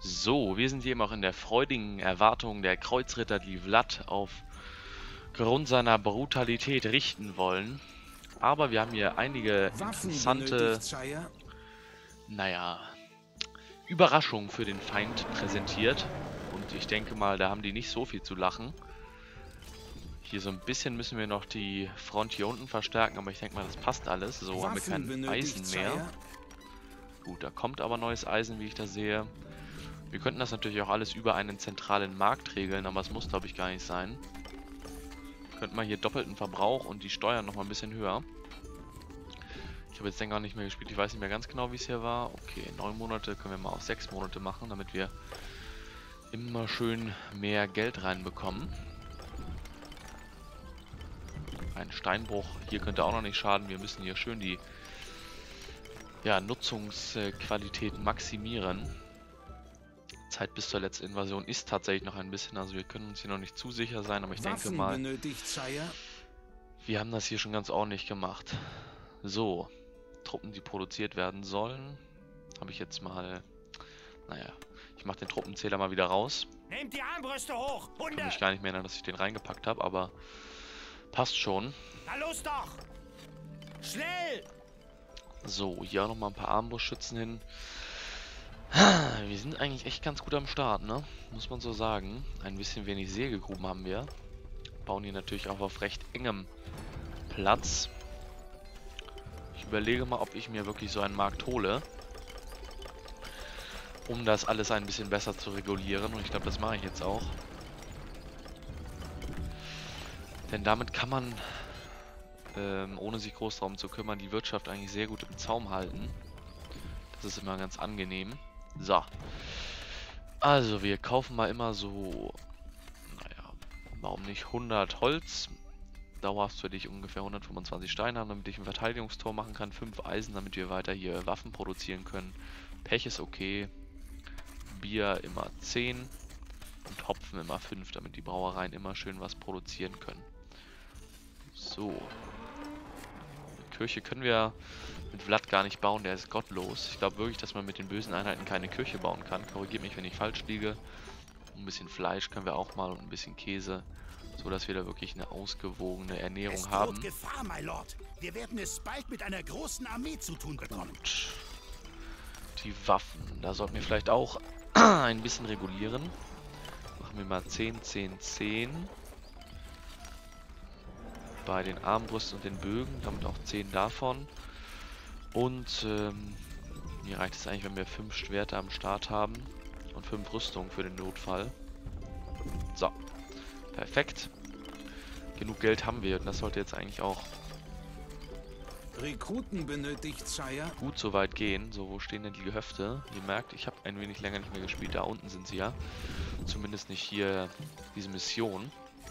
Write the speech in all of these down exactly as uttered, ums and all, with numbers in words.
So, wir sind hier eben auch in der freudigen Erwartung der Kreuzritter, die Vlad aufgrund seiner Brutalität richten wollen. Aber wir haben hier einige interessante, naja, Überraschungen für den Feind präsentiert. Und ich denke mal, da haben die nicht so viel zu lachen. Hier so ein bisschen müssen wir noch die Front hier unten verstärken, aber ich denke mal, das passt alles. So haben wir kein Eisen mehr. Gut, da kommt aber neues Eisen, wie ich das sehe. Wir könnten das natürlich auch alles über einen zentralen Markt regeln, aber es muss, glaube ich, gar nicht sein. Könnten wir hier doppelten Verbrauch und die Steuern noch mal ein bisschen höher. Ich habe jetzt den gar nicht mehr gespielt, ich weiß nicht mehr ganz genau, wie es hier war. Okay, neun Monate können wir mal auf sechs Monate machen, damit wir immer schön mehr Geld reinbekommen. Ein Steinbruch, hier könnte auch noch nicht schaden. Wir müssen hier schön die ja, Nutzungsqualität maximieren. Zeit bis zur letzten Invasion ist tatsächlich noch ein bisschen, also wir können uns hier noch nicht zu sicher sein, aber ich denke mal, wir haben das hier schon ganz ordentlich gemacht. So, Truppen, die produziert werden sollen, habe ich jetzt mal, naja, ich mache den Truppenzähler mal wieder raus. Nehmt die Armbrüste hoch! Ich kann mich gar nicht mehr erinnern, dass ich den reingepackt habe, aber passt schon. Na los doch! Schnell! So, hier auch nochmal ein paar Armbrustschützen hin. Wir sind eigentlich echt ganz gut am Start, ne? Muss man so sagen. Ein bisschen wenig Sägegruben haben wir. Bauen hier natürlich auch auf recht engem Platz. Ich überlege mal, ob ich mir wirklich so einen Markt hole, um das alles ein bisschen besser zu regulieren. Und ich glaube, das mache ich jetzt auch. Denn damit kann man, ähm, ohne sich groß darum zu kümmern, die Wirtschaft eigentlich sehr gut im Zaum halten. Das ist immer ganz angenehm. So. Also, wir kaufen mal immer so, naja, warum nicht hundert Holz. Dauerhaft für dich ungefähr hundertfünfundzwanzig Steine haben, damit ich ein Verteidigungstor machen kann. fünf Eisen, damit wir weiter hier Waffen produzieren können. Pech ist okay. Bier immer zehn. Und Hopfen immer fünf, damit die Brauereien immer schön was produzieren können. So. Die Kirche können wir mit Vlad gar nicht bauen, der ist gottlos. Ich glaube wirklich, dass man mit den bösen Einheiten keine Kirche bauen kann. Korrigiert mich, wenn ich falsch liege. Ein bisschen Fleisch können wir auch mal und ein bisschen Käse, so dass wir da wirklich eine ausgewogene Ernährung es haben. droht Gefahr, my Lord. Wir werden es bald mit einer großen Armee zu tun bekommen. Gut. Die Waffen, da sollten wir vielleicht auch ein bisschen regulieren. Machen wir mal zehn, zehn, zehn. Bei den Armbrüsten und den Bögen, damit auch zehn davon. Und ähm, mir reicht es eigentlich, wenn wir fünf Schwerter am Start haben und fünf Rüstungen für den Notfall. So, perfekt. Genug Geld haben wir und das sollte jetzt eigentlich auch Rekruten benötigt, Sire. gut so weit gehen. So, wo stehen denn die Gehöfte? Ihr merkt, ich habe ein wenig länger nicht mehr gespielt. Da unten sind sie ja. Zumindest nicht hier diese Mission.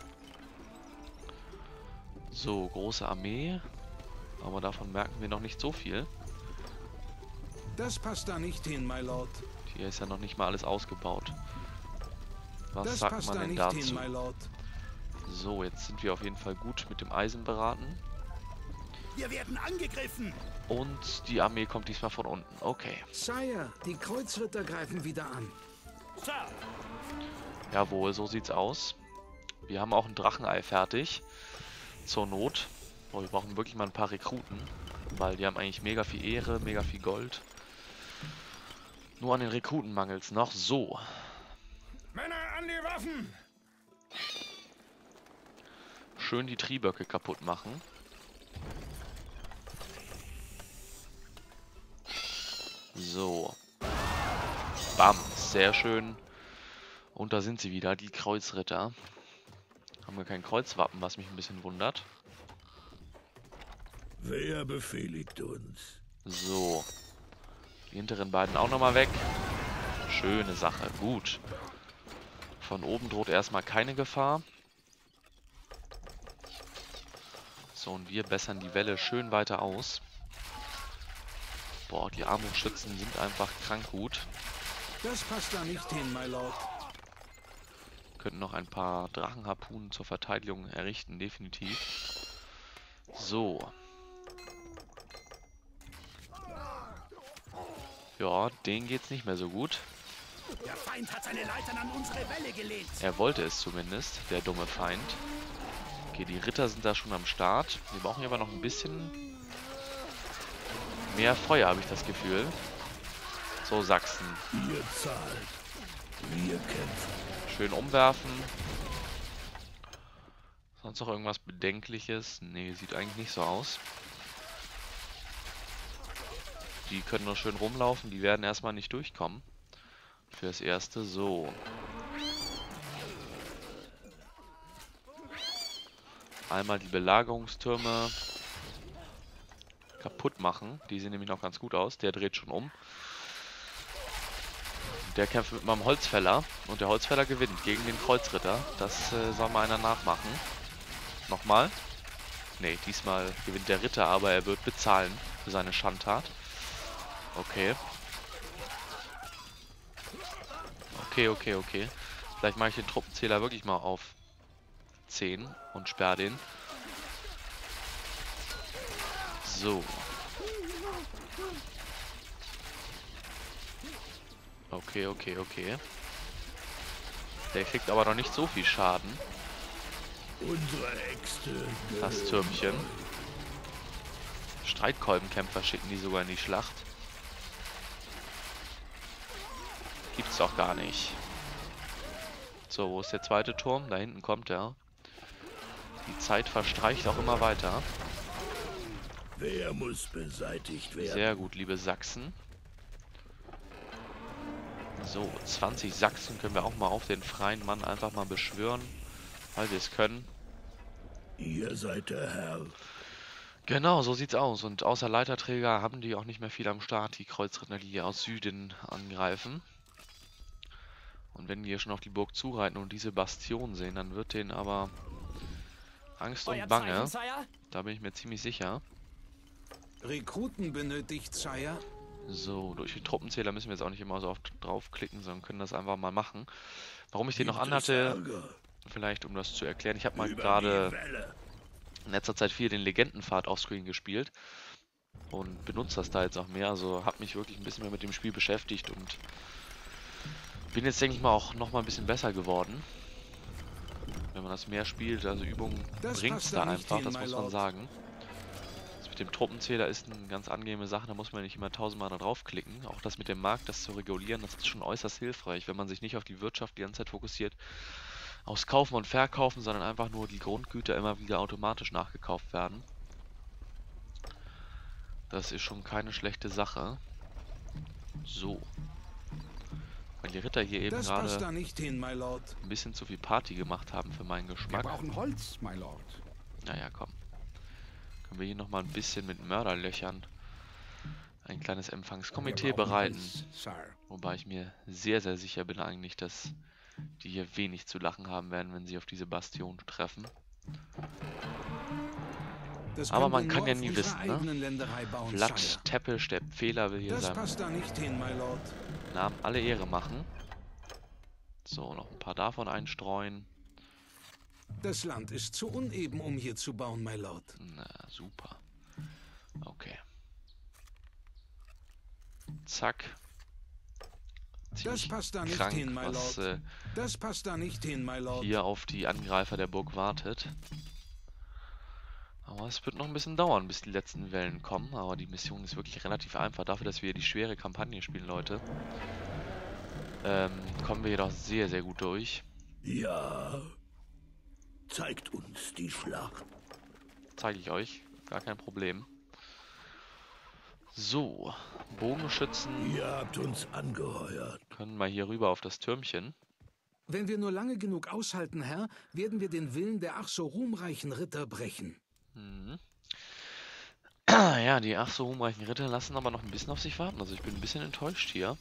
So, große Armee. Aber davon merken wir noch nicht so viel. Das passt da nicht hin, my Lord. Hier ist ja noch nicht mal alles ausgebaut. Was das sagt passt man da denn nicht dazu? hin, my Lord. So, jetzt sind wir auf jeden Fall gut mit dem Eisen beraten. Wir werden angegriffen! Und die Armee kommt diesmal von unten. Okay. Sire, die Kreuzritter greifen wieder an. Sir! Jawohl, so sieht's aus. Wir haben auch ein Drachenei fertig. Zur Not. Oh, wir brauchen wirklich mal ein paar Rekruten. Weil die haben eigentlich mega viel Ehre, mega viel Gold. Nur an den Rekruten mangelt's noch. So. Männer an die Waffen! Schön die Trieböcke kaputt machen. So. Bam. Sehr schön. Und da sind sie wieder, die Kreuzritter. Haben wir kein Kreuzwappen, was mich ein bisschen wundert. Wer befehligt uns? So. Die hinteren beiden auch nochmal weg. Schöne Sache. Gut. Von oben droht erstmal keine Gefahr. So, und wir bessern die Welle schön weiter aus. Boah, die Armbrustschützen sind einfach krank gut. Das passt da nicht hin, my Lord. Könnten noch ein paar Drachenharpunen zur Verteidigung errichten, definitiv. So. Ja, denen geht's nicht mehr so gut. Der Feind hat seine Leitern an unsere Wälle gelehnt. Er wollte es zumindest, der dumme Feind. Okay, die Ritter sind da schon am Start. Wir brauchen hier aber noch ein bisschen mehr Feuer, habe ich das Gefühl. So, Sachsen. Ihr zahlt. Wir kämpfen. Schön umwerfen. Sonst noch irgendwas Bedenkliches? Nee, sieht eigentlich nicht so aus. Die können nur schön rumlaufen. Die werden erstmal nicht durchkommen. Fürs Erste. So. Einmal die Belagerungstürme kaputt machen. Die sehen nämlich noch ganz gut aus. Der dreht schon um. Der kämpft mit meinem Holzfäller. Und der Holzfäller gewinnt gegen den Kreuzritter. Das äh, soll mal einer nachmachen. Nochmal. Ne, diesmal gewinnt der Ritter, aber er wird bezahlen für seine Schandtat. Okay. Okay, okay, okay. Vielleicht mache ich den Truppenzähler wirklich mal auf zehn und sperre den. So. Okay, okay, okay. Der kriegt aber noch nicht so viel Schaden. Unsere Äxte. Das Türmchen. Streitkolbenkämpfer schicken die sogar in die Schlacht. Gibt's doch gar nicht. So, wo ist der zweite Turm? Da hinten kommt er. Die Zeit verstreicht auch immer weiter. Wer muss beseitigt werden? Sehr gut, liebe Sachsen. So, zwanzig Sachsen können wir auch mal auf den freien Mann einfach mal beschwören, weil wir es können. Ihr seid der Herr. Genau, so sieht's aus. Und außer Leiterträger haben die auch nicht mehr viel am Start, die Kreuzritter, die hier aus Süden angreifen. Und wenn die hier schon auf die Burg zureiten und diese Bastion sehen, dann wird denen aber Angst und Bange. Da bin ich mir ziemlich sicher. Rekruten benötigt, Sire. So, durch den Truppenzähler müssen wir jetzt auch nicht immer so oft draufklicken, sondern können das einfach mal machen. Warum ich den noch anhatte, vielleicht um das zu erklären. Ich habe mal gerade in letzter Zeit viel den Legendenpfad offscreen gespielt und benutze das da jetzt auch mehr. Also habe mich wirklich ein bisschen mehr mit dem Spiel beschäftigt und bin jetzt, denke ich mal, auch noch mal ein bisschen besser geworden. Wenn man das mehr spielt, also Übung bringt es da einfach, das muss man sagen. Das mit dem Truppenzähler ist eine ganz angenehme Sache, da muss man nicht immer tausendmal da draufklicken. Auch das mit dem Markt, das zu regulieren, das ist schon äußerst hilfreich, wenn man sich nicht auf die Wirtschaft die ganze Zeit fokussiert, aufs Kaufen und Verkaufen, sondern einfach nur die Grundgüter immer wieder automatisch nachgekauft werden. Das ist schon keine schlechte Sache. So. Weil die Ritter hier eben gerade ein bisschen zu viel Party gemacht haben für meinen Geschmack. Wir brauchen Holz, my Lord. Naja, komm. Können wir hier nochmal ein bisschen mit Mörderlöchern ein kleines Empfangskomitee bereiten. Wobei ich mir sehr, sehr sicher bin eigentlich, dass die hier wenig zu lachen haben werden, wenn sie auf diese Bastion treffen. Aber man kann ja nie wissen, ne? Vlad Teppisch, der Pfähler, will hier seinem Namen alle Ehre machen. So, noch ein paar davon einstreuen. Das Land ist zu uneben, um hier zu bauen, my Lord. Na, super. Okay. Zack. Das passt da nicht krank, hin, my was, Lord. Äh, das passt da nicht hin, my Lord. Hier auf die Angreifer der Burg wartet. Aber es wird noch ein bisschen dauern, bis die letzten Wellen kommen. Aber die Mission ist wirklich relativ einfach. Dafür, dass wir die schwere Kampagne spielen, Leute, ähm, kommen wir jedoch sehr, sehr gut durch. Ja. Zeigt uns die Schlacht. Zeige ich euch. Gar kein Problem. So. Bogenschützen. Ihr habt uns angeheuert. Können mal hier rüber auf das Türmchen. Wenn wir nur lange genug aushalten, Herr, werden wir den Willen der ach so ruhmreichen Ritter brechen. Mhm. Ja, die ach so ruhmreichen Ritter lassen aber noch ein bisschen auf sich warten. Also ich bin ein bisschen enttäuscht hier.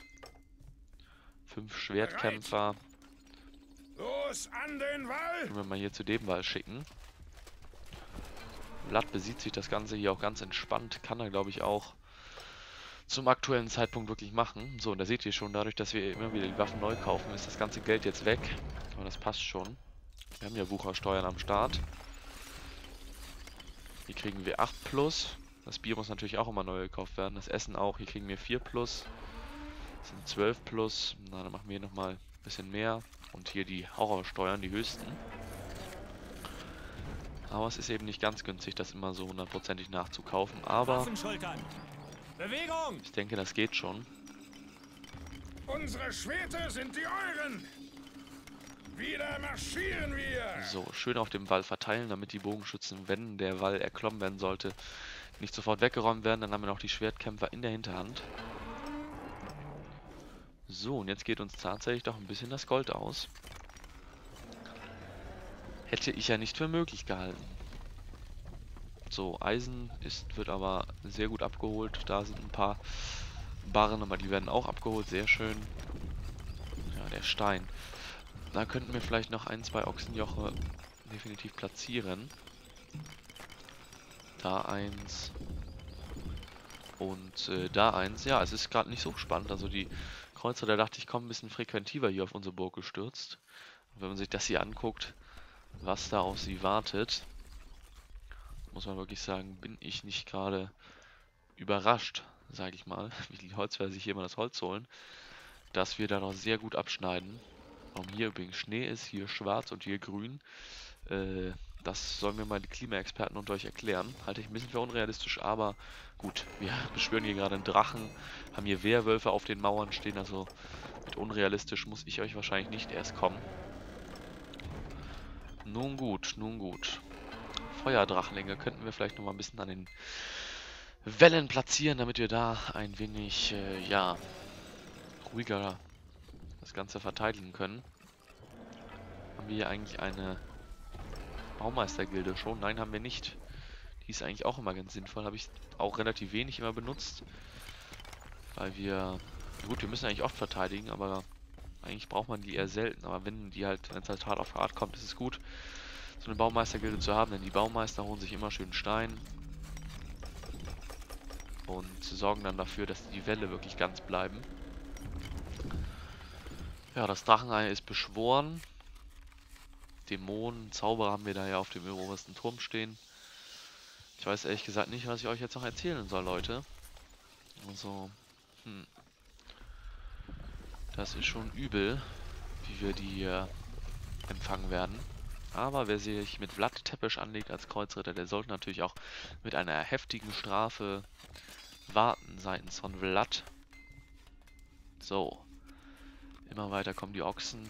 Fünf Schwertkämpfer. Los an den Wall! Können wir mal hier zu dem Wall schicken. Vlad besieht sich das Ganze hier auch ganz entspannt. Kann er, glaube ich, auch zum aktuellen Zeitpunkt wirklich machen. So, und da seht ihr schon, dadurch, dass wir immer wieder die Waffen neu kaufen, ist das ganze Geld jetzt weg. Aber das passt schon. Wir haben ja Wuchersteuern am Start. Hier kriegen wir acht plus. Das Bier muss natürlich auch immer neu gekauft werden. Das Essen auch. Hier kriegen wir vier plus. Das sind zwölf plus. Na, dann machen wir nochmal ein bisschen mehr. Und hier die Horrorsteuern, die höchsten. Aber es ist eben nicht ganz günstig, das immer so hundertprozentig nachzukaufen. Aber Bewegung! ich denke, das geht schon. Unsere Schwerter sind die euren! Wieder marschieren wir! So, schön auf dem Wall verteilen, damit die Bogenschützen, wenn der Wall erklommen werden sollte, nicht sofort weggeräumt werden. Dann haben wir noch die Schwertkämpfer in der Hinterhand. So, und jetzt geht uns tatsächlich doch ein bisschen das Gold aus. Hätte ich ja nicht für möglich gehalten. So, Eisen ist, wird aber sehr gut abgeholt. Da sind ein paar Barren, aber die werden auch abgeholt. Sehr schön. Ja, der Stein. Da könnten wir vielleicht noch ein, zwei Ochsenjoche definitiv platzieren. Da eins. Und äh, da eins. Ja, es ist gerade nicht so spannend. Also die Kreuzer, da dachte ich, kommen ein bisschen frequentiver hier auf unsere Burg gestürzt. Und wenn man sich das hier anguckt, was da auf sie wartet, muss man wirklich sagen, bin ich nicht gerade überrascht, sage ich mal, wie die Holzfäller sich hier mal das Holz holen, dass wir da noch sehr gut abschneiden. Warum hier übrigens Schnee ist, hier schwarz und hier grün, äh, das sollen mir mal die Klimaexperten unter euch erklären. Halte ich ein bisschen für unrealistisch, aber gut, wir beschwören hier gerade einen Drachen, haben hier Werwölfe auf den Mauern stehen, also mit unrealistisch muss ich euch wahrscheinlich nicht erst kommen. Nun gut, nun gut. Feuerdrachlinge könnten wir vielleicht noch mal ein bisschen an den Wellen platzieren, damit wir da ein wenig, äh, ja, ruhiger das Ganze verteidigen können. Haben wir hier eigentlich eine Baumeistergilde schon? Nein, haben wir nicht. Die ist eigentlich auch immer ganz sinnvoll. Habe ich auch relativ wenig immer benutzt. Weil wir, gut, wir müssen eigentlich oft verteidigen, aber eigentlich braucht man die eher selten. Aber wenn die halt, wenn es halt hart auf hart kommt, ist es gut, so eine Baumeistergilde zu haben, denn die Baumeister holen sich immer schön Stein und sorgen dann dafür, dass die Wälle wirklich ganz bleiben. Ja, das Drachenei ist beschworen. Dämonen, Zauberer haben wir da ja auf dem obersten Turm stehen. Ich weiß ehrlich gesagt nicht, was ich euch jetzt noch erzählen soll, Leute. Also, hm. Das ist schon übel, wie wir die hier empfangen werden. Aber wer sich mit Vlad Tepes anlegt als Kreuzritter, der sollte natürlich auch mit einer heftigen Strafe warten seitens von Vlad. So. Immer weiter kommen die Ochsen.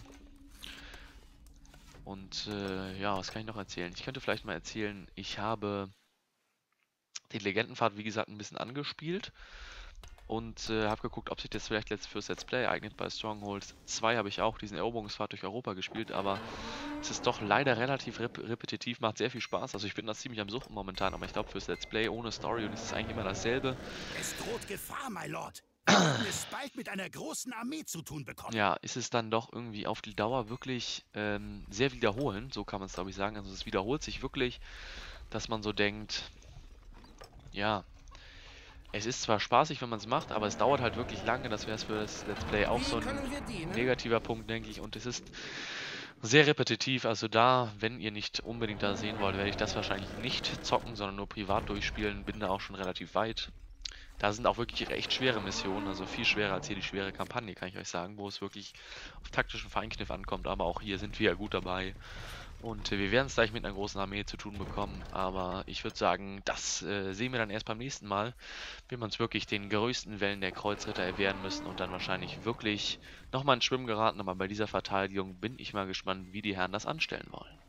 Und äh, ja, was kann ich noch erzählen? Ich könnte vielleicht mal erzählen, ich habe den Legendenpfad, wie gesagt, ein bisschen angespielt. Und äh, habe geguckt, ob sich das vielleicht jetzt fürs Let's Play eignet. Bei Stronghold zwei habe ich auch diesen Eroberungspfad durch Europa gespielt, aber es ist doch leider relativ rep repetitiv, macht sehr viel Spaß. Also ich bin da ziemlich am Suchen momentan, aber ich glaube fürs Let's Play ohne Story und es ist eigentlich immer dasselbe. Es droht Gefahr, my Lord. Wir werden es bald mit einer großen Armee zu tun bekommen. Ja, ist es dann doch irgendwie auf die Dauer wirklich ähm, sehr wiederholend, so kann man es glaube ich sagen. Also es wiederholt sich wirklich, dass man so denkt, ja, es ist zwar spaßig, wenn man es macht, aber es dauert halt wirklich lange. Das wäre es für das Let's Play auch so ein negativer Punkt, denke ich. Und es ist sehr repetitiv. Also da, wenn ihr nicht unbedingt da sehen wollt, werde ich das wahrscheinlich nicht zocken, sondern nur privat durchspielen. Bin da auch schon relativ weit. Da sind auch wirklich echt schwere Missionen, also viel schwerer als hier die schwere Kampagne, kann ich euch sagen, wo es wirklich auf taktischen Feinkniff ankommt. Aber auch hier sind wir ja gut dabei. Und äh, wir werden es gleich mit einer großen Armee zu tun bekommen, aber ich würde sagen, das äh, sehen wir dann erst beim nächsten Mal, wenn wir uns wirklich den größten Wellen der Kreuzritter erwehren müssen und dann wahrscheinlich wirklich nochmal ins Schwimmen geraten. Aber bei dieser Verteidigung bin ich mal gespannt, wie die Herren das anstellen wollen.